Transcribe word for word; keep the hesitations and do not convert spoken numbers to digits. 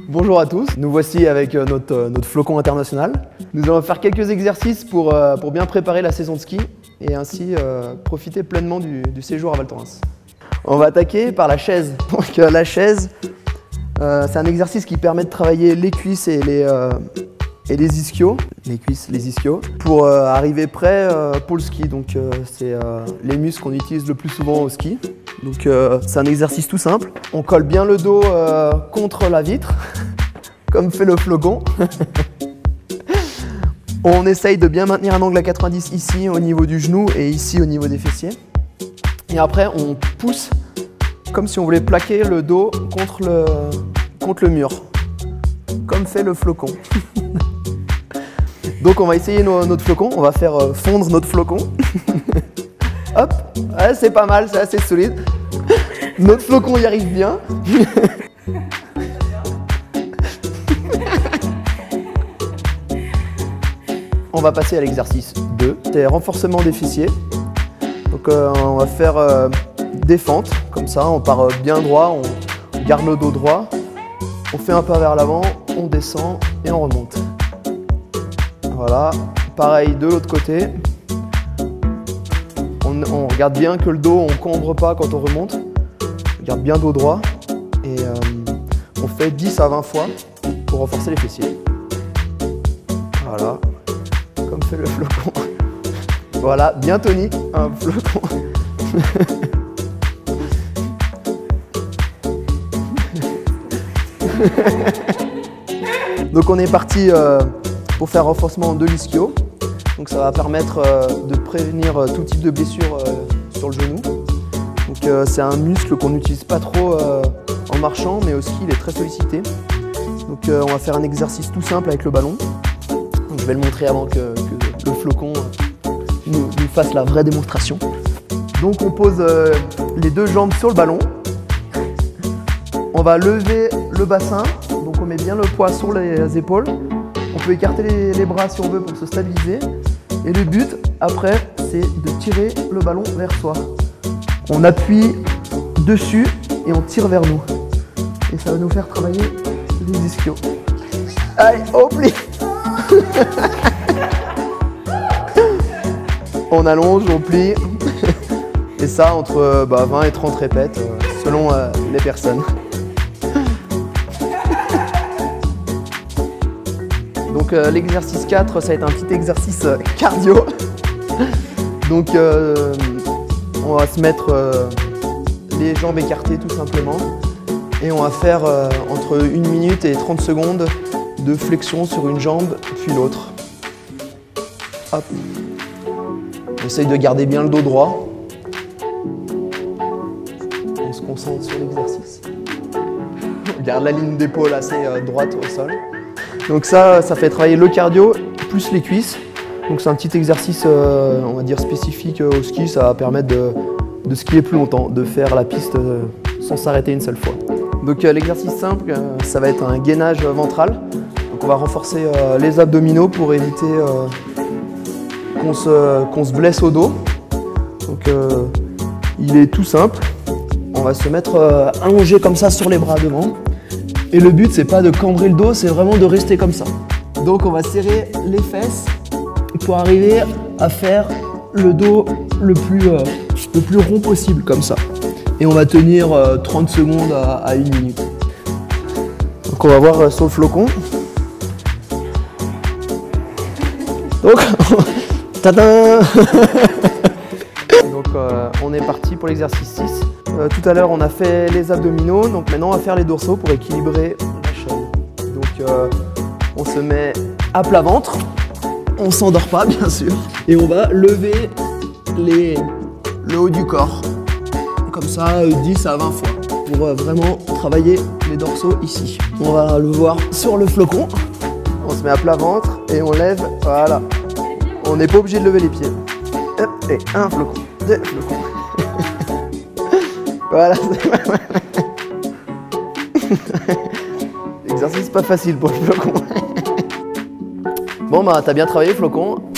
Bonjour à tous, nous voici avec notre, notre flocon international. Nous allons faire quelques exercices pour, pour bien préparer la saison de ski et ainsi euh, profiter pleinement du, du séjour à Val Thorens. On va attaquer par la chaise. Donc euh, la chaise, euh, c'est un exercice qui permet de travailler les cuisses et les, euh, et les ischios, les cuisses, les ischios, pour euh, arriver prêt euh, pour le ski. Donc euh, c'est euh, les muscles qu'on utilise le plus souvent au ski. Donc euh, c'est un exercice tout simple. On colle bien le dos euh, contre la vitre, comme fait le flocon. On essaye de bien maintenir un angle à quatre-vingt-dix ici au niveau du genou et ici au niveau des fessiers. Et après on pousse comme si on voulait plaquer le dos contre le, contre le mur, comme fait le flocon. Donc on va essayer no, notre flocon, on va faire euh, fondre notre flocon. Hop, ouais, c'est pas mal, c'est assez solide. Notre flocon y arrive bien. On va passer à l'exercice deux, c'est renforcement des fessiers. Donc euh, on va faire euh, des fentes, comme ça, on part euh, bien droit, on garde le dos droit, on fait un pas vers l'avant, on descend et on remonte. Voilà, pareil de l'autre côté. On, on regarde bien que le dos, on cambre pas quand on remonte. On garde bien dos droit et euh, on fait dix à vingt fois pour renforcer les fessiers. Voilà, comme fait le flocon. Voilà, bien tonique, un flocon. Donc on est parti euh, pour faire renforcement de l'ischio. Donc ça va permettre euh, de prévenir euh, tout type de blessure euh, sur le genou. Donc euh, c'est un muscle qu'on n'utilise pas trop euh, en marchant, mais aussi il est très sollicité. Donc euh, on va faire un exercice tout simple avec le ballon. Donc, je vais le montrer avant que, que le flocon nous, nous fasse la vraie démonstration. Donc on pose euh, les deux jambes sur le ballon. On va lever le bassin, donc on met bien le poids sur les épaules. On peut écarter les, les bras si on veut pour se stabiliser. Et le but, après, c'est de tirer le ballon vers soi. On appuie dessus et on tire vers nous. Et ça va nous faire travailler les ischios. Allez, on plie. On allonge, on plie. Et ça, entre bah, vingt et trente répètes, euh, selon euh, les personnes. Donc euh, l'exercice quatre, ça va être un petit exercice euh, cardio. Donc euh, on va se mettre euh, les jambes écartées tout simplement. Et on va faire euh, entre une minute et trente secondes de flexion sur une jambe puis l'autre. Hop. On essaye de garder bien le dos droit. On se concentre sur l'exercice. On garde la ligne d'épaule assez euh, droite au sol. Donc ça, ça fait travailler le cardio plus les cuisses. Donc c'est un petit exercice, euh, on va dire spécifique au ski. Ça va permettre de, de skier plus longtemps, de faire la piste euh, sans s'arrêter une seule fois. Donc euh, l'exercice simple, euh, ça va être un gainage ventral. Donc on va renforcer euh, les abdominaux pour éviter euh, qu'on se, qu'on se blesse au dos. Donc euh, il est tout simple. On va se mettre euh, allongé comme ça sur les bras devant. Et le but, c'est pas de cambrer le dos, c'est vraiment de rester comme ça. Donc on va serrer les fesses pour arriver à faire le dos le plus, euh, le plus rond possible, comme ça. Et on va tenir euh, trente secondes à, à une minute. Donc on va voir euh, sur le flocon. Donc, tadam. Donc euh, on est parti pour l'exercice six. Euh, tout à l'heure on a fait les abdominaux, donc maintenant on va faire les dorsaux pour équilibrer la chaîne. Donc euh, on se met à plat ventre, on s'endort pas bien sûr, et on va lever les, le haut du corps, comme ça euh, dix à vingt fois, pour euh, vraiment travailler les dorsaux ici. On va le voir sur le flocon, on se met à plat ventre et on lève, voilà. On n'est pas obligé de lever les pieds. Hop, et un flocon, deux flocons. Voilà. Exercice pas facile pour le flocon. Bon bah t'as bien travaillé flocon.